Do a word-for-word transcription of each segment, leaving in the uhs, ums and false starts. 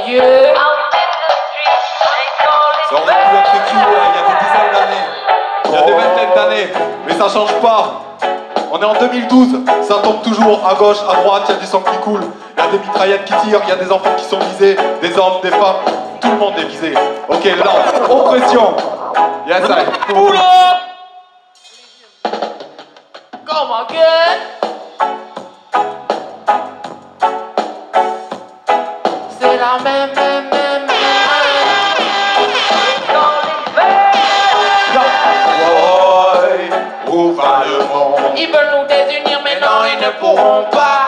Dieu. Ça aurait pu être cool, hein, il y a des dizaines d'années, il y a des vingtaines d'années, mais ça change pas. On est en deux mille douze, ça tombe toujours à gauche, à droite, il y a du sang qui coule, il y a des mitraillettes qui tirent, il y a des enfants qui sont visés, des hommes, des femmes, tout le monde est visé. Ok, là, oppression. Yes, I. Boulot. Come again. C'est la même, même, même, même. Où va le monde? Ils veulent nous désunir, mais non, ils ne pourront pas.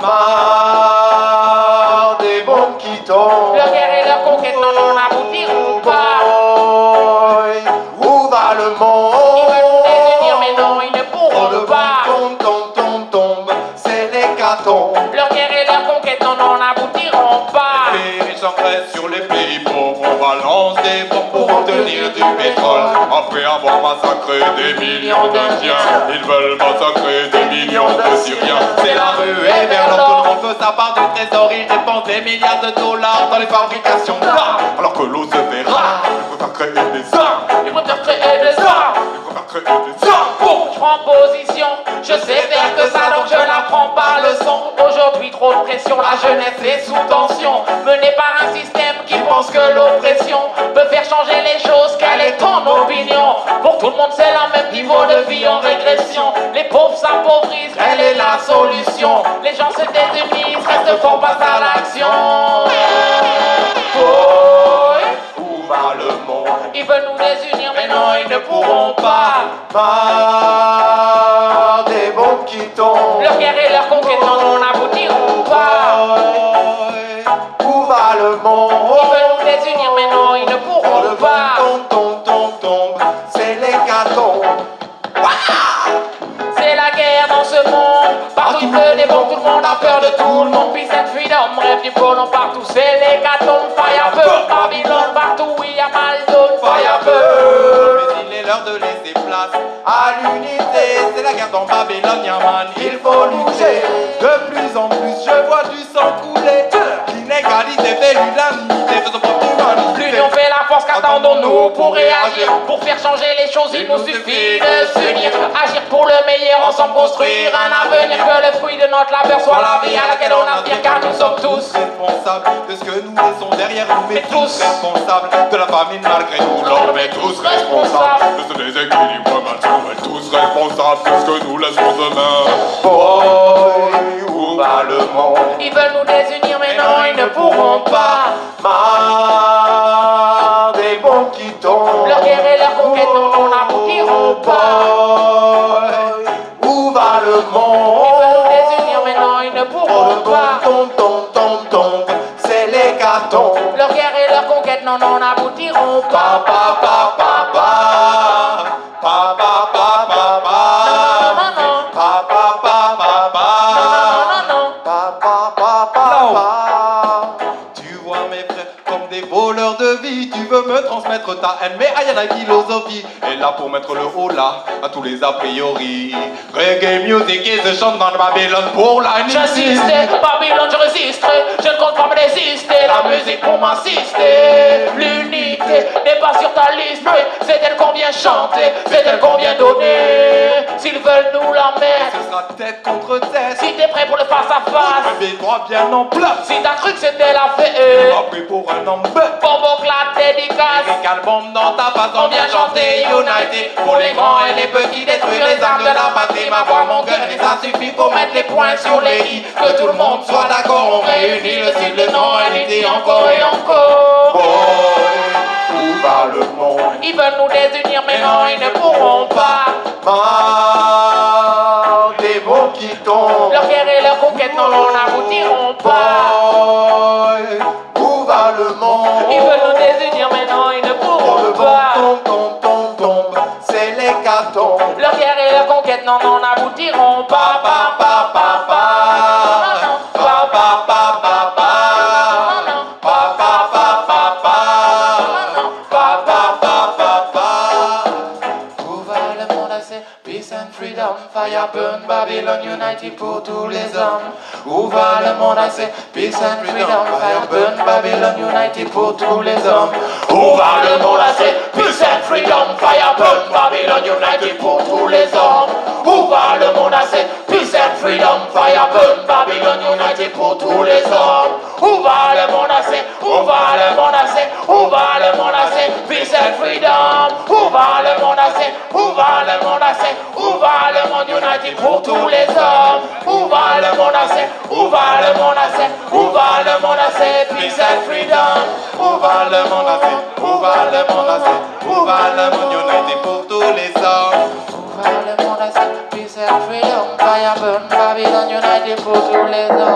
Marre des bombes qui tombent. Leur guerre et leur conquête, non, non, n'aboutiront pas. Où va le monde? Ils veulent nous désunir, mais non, ils ne pourront pas. Tombe, tombe, tombe, tombe, c'est l'hécatombe. Leur guerre et leur conquête, non, non, n'aboutiront pas. Les riches engraissent sur les pays pauvres, on balance des bombes pour obtenir du pétrole. Après avoir massacré des millions d'Indiens, ils veulent massacrer des millions de Syriens. C'est la ruée vers l'or, tout le monde veut sa part du trésor. Ils dépensent des milliards de dollars dans les fabrications d'armes, alors que l'eau se fait rare. Ils préfèrent créer des armes. Ils préfèrent créer des armes. Ils préfèrent créer des armes. Bon, je prends position, je sais faire que ça, donc je n'apprends pas leçon. Aujourd'hui, trop de pression, la jeunesse est sous tension, menée par un système qui pense que l'oppression peut faire changer les choses. Quelle est ton opinion? Pour tout le monde, c'est le même niveau de vie en régression. Les pauvres s'appauvrissent, quelle est la solution? Les gens se désunissent, restent forts, passent à l'action. Oh, Où va le monde? ils veulent nous désunir, mais non, ils ne pourront pas. Marre des bombes qui tombent. Leur guerre et leur conquête, non, non, n'aboutiront pas. Où va le monde? Ils veulent nous désunir, mais non, ils ne pourront pas. Tombe, tombe, tombe, tombe, c'est l'hécatombe. C'est la guerre dans ce monde. Partout il pleut des bombes, tout le monde a peur de tout le monde. Peace and freedom, rêve du pôle partout. C'est l'hécatombe, fire feu. Babylone, partout où il y a mal d'eau, fire feu. Mais il est l'heure de laisser place à l'unité. C'est la guerre dans Babylone, Yaman, il faut lutter. De plus en plus, je vois du sang couler. L'inégalité fait l'unanimité, faisons preuve d'humanité. L'union fait la force, qu'attendons-nous pour réagir? Pour faire changer les choses, il nous suffit de s'unir. Agir pour le meilleur, ensemble construire un avenir. Que le fruit de notre labeur soit la vie à laquelle on aspire, car nous sommes tous responsables de ce que nous laissons derrière nous, mais Mais tous tous responsables de la famine malgré nous. L'homme est tous responsables de ce déséquilibre malsain, mais tous responsables de ce que nous laissons demain. Boy, où va le monde? Ils veulent nous désunir, mais non, ils ne pourront pas. Marre des bombes qui tombent. Leur guerre et leur conquête, non, non, n'aboutiront pas. Boy, où va le monde? Ils veulent nous désunir, mais non, ils ne pourront pas. Tombe, tombe, tombe, tombe, c'est l'hécatombe. Leur guerre et leur conquête, non, non, n'aboutiront Pa, pas. pa, pa, pa, pa. Pa, pa, pa, pa, pa. Non, non, non, Pa, pa, pa, pa, pa. non, non, Pa, pa, pa, pa, pa. Tu vois mes frères comme des voleurs de vie. Tu veux me transmettre ta haine, mais aïe, la philosophie est là pour mettre le haut là à tous les a priori. Reggae music et se chante dans Babylone pour la nuit. J'insiste, Babylone, je résisterai. Je ne compte pas me résister. La musique pour m'assister. L'unité n'est pas sur ta liste, mais c'est elle qu'on vient chanter. C'est elle qu'on vient donner. S'ils veulent nous la mettre, Ce sera tête contre tête. si t'es prêt pour le face à face, Mets-toi bien en place. si t'as cru que c'était la Tu fête, m'as pris pour un homme bête. Bobo la dédicace. Les calbums dans ta face, on vient chanter United. Pour les grands et les petits, détruire les armes de la patrie. Ma voix, mon cœur, et ça suffit pour mettre les points sur les i. Que tout le monde soit d'accord, on réunit le style, le nom, unité encore et encore. Boy, où va le monde? Ils veulent nous désunir, mais non, ils ne pourront pas. Marre des mots qui tombent. Leur guerre et leur conquête, non, non, n'aboutiront pas. Boy, où va le monde? Ils veulent nous désunir, mais non, ils ne pourront pas. Tombe, tombe, tombe, tombe, c'est l'hécatombe. Leur guerre et leur conquête, non, non, n'aboutiront pas. Pa, pa, pa, pa. Pa, pa, pa, pa, pa. Pa, pa, pa, pa, pa. Pa, pa, pa, pa, pa. Où va le monde, c'est peace and freedom. fire burn, Babylon United pour tous les hommes. Où va le monde assez, peace and freedom, fire burn, Babylon United pour tous les hommes. Où va le monde assez, peace and freedom, fire burn, Babylon United pour tous les hommes. Où va le monde assez, peace and freedom, fire burn, Babylon United pour tous les hommes. Où va le monde assez, où va le monde assez, où va le monde assez, peace and freedom. Où va le monde assez, où va le monde assez, où va le monde united pour tous les hommes. Où va le monde assez, où va le monde assez, où va le monde assez, peace and freedom. Où va le monde assez, où va le monde assez, où va le monde united pour tous les hommes. Où va le monde assez, peace and freedom, fire burn, Babylon united pour tous les hommes.